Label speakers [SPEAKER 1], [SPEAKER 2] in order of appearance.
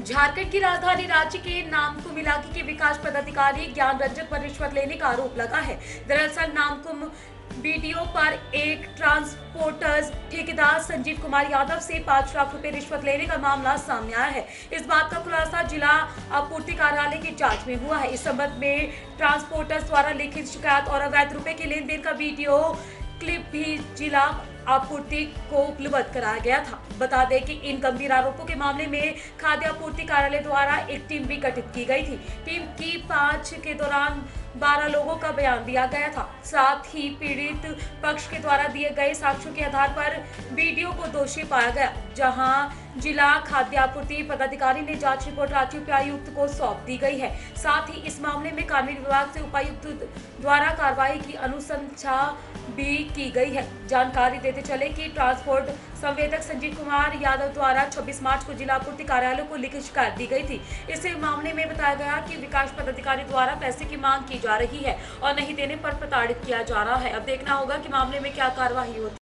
[SPEAKER 1] झारखंड की राजधानी रांची के नामकुम इलाके के विकास पदाधिकारी ज्ञान रंजन पर रिश्वत लेने का आरोप लगा है। दरअसल नामकुम बीडीओ पर एक ट्रांसपोर्टर्स ठेकेदार संजीव कुमार यादव से 5 लाख रुपए रिश्वत लेने का मामला सामने आया है। इस बात का खुलासा जिला आपूर्ति कार्यालय की जांच में हुआ है। इस संबंध में ट्रांसपोर्टर्स द्वारा लिखित शिकायत और अवैध रुपए के लेन देन का वीडियो क्लिप भी जिला आपूर्ति को उपलब्ध कराया गया था। बता दें कि इन गंभीर आरोपों के मामले में खाद्य आपूर्ति कार्यालय द्वारा एक टीम भी गठित की गई थी। टीम की 5 के दौरान 12 लोगों का बयान दिया गया था। साथ ही पीड़ित पक्ष के द्वारा दिए गए साक्ष्यों के आधार पर वीडियो को दोषी पाया गया, जहां जिला खाद्य आपूर्ति पदाधिकारी ने जांच रिपोर्ट रांची उपायुक्त को सौंप दी गई है। साथ ही इस मामले में कानूनी विभाग से उपायुक्त द्वारा कार्रवाई की अनुशंसा भी की गई है। जानकारी देते चले कि ट्रांसपोर्ट संवेदक संजीव कुमार यादव द्वारा 26 मार्च को जिला आपूर्ति कार्यालय को लिखित शिकायत दी गई थी। इस मामले में बताया गया कि विकास पदाधिकारी द्वारा पैसे की मांग की जा रही है और नहीं देने पर प्रताड़ित किया जा रहा है। अब देखना होगा कि मामले में क्या कार्रवाई होती है।